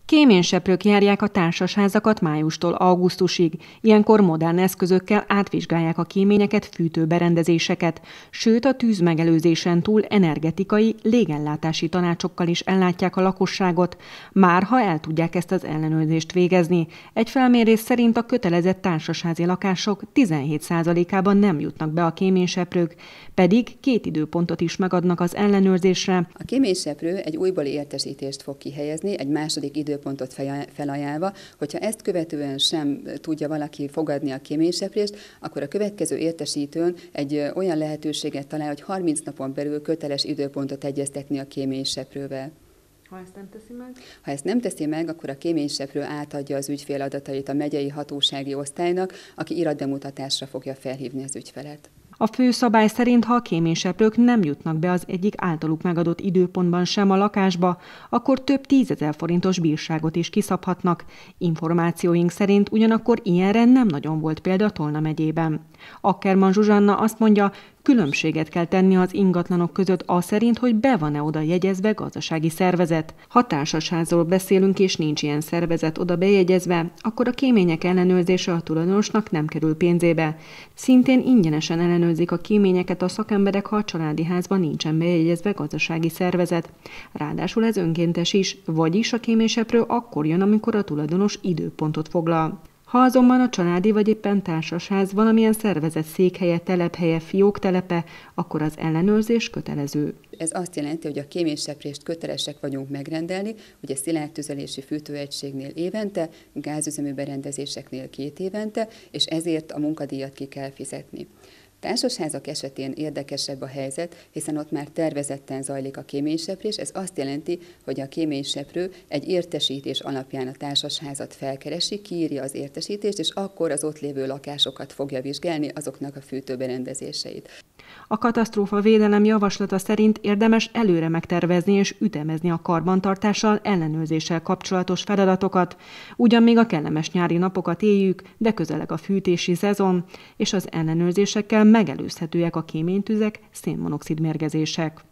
Kéményseprők járják a társasházakat májustól augusztusig. Ilyenkor modern eszközökkel átvizsgálják a kéményeket, fűtőberendezéseket, sőt a tűzmegelőzésen túl energetikai, légellátási tanácsokkal is ellátják a lakosságot, már ha el tudják ezt az ellenőrzést végezni. Egy felmérés szerint a kötelezett társasházi lakások 17%-ában nem jutnak be a kéményseprők, pedig 2 időpontot is megadnak az ellenőrzésre. A kéményseprő egy újbóli értesítést fog kihelyezni, egy második időpontot felajánlva, hogyha ezt követően sem tudja valaki fogadni a kéményseprést, akkor a következő értesítőn egy olyan lehetőséget talál, hogy 30 napon belül köteles időpontot egyeztetni a kéményseprővel. Ha ezt nem teszi meg? Ha ezt nem teszi meg, akkor a kéményseprő átadja az ügyfél adatait a megyei hatósági osztálynak, aki iratbemutatásra fogja felhívni az ügyfelet. A fő szabály szerint, ha a kéményseprők nem jutnak be az egyik általuk megadott időpontban sem a lakásba, akkor több 10 000 forintos bírságot is kiszabhatnak. Információink szerint ugyanakkor ilyenre nem nagyon volt példa Tolna megyében. Ackermann Zsuzsanna azt mondja, különbséget kell tenni az ingatlanok között az szerint, hogy be van-e oda jegyezve gazdasági szervezet. Ha társasházról beszélünk és nincs ilyen szervezet oda bejegyezve, akkor a kémények ellenőrzése a tulajdonosnak nem kerül pénzébe. Szintén ingyenesen ellenőrzik a kéményeket a szakemberek, ha a családi házban nincsen bejegyezve gazdasági szervezet. Ráadásul ez önkéntes is, vagyis a kéményseprő akkor jön, amikor a tulajdonos időpontot foglal. Ha azonban a családi vagy éppen társasház valamilyen szervezet székhelye, telephelye, fióktelepe, akkor az ellenőrzés kötelező. Ez azt jelenti, hogy a kéményseprést kötelesek vagyunk megrendelni, ugye szilárdtüzelési fűtőegységnél évente, gázüzemű berendezéseknél 2 évente, és ezért a munkadíjat ki kell fizetni. Társasházak esetén érdekesebb a helyzet, hiszen ott már tervezetten zajlik a kéményseprés, ez azt jelenti, hogy a kéményseprő egy értesítés alapján a társasházat felkeresi, kiírja az értesítést, és akkor az ott lévő lakásokat fogja vizsgálni, azoknak a fűtőberendezéseit. A katasztrófavédelem javaslata szerint érdemes előre megtervezni és ütemezni a karbantartással, ellenőrzéssel kapcsolatos feladatokat. Ugyan még a kellemes nyári napokat éljük, de közeleg a fűtési szezon, és az ellenőrzésekkel megelőzhetőek a kéménytüzek, szénmonoxid mérgezések.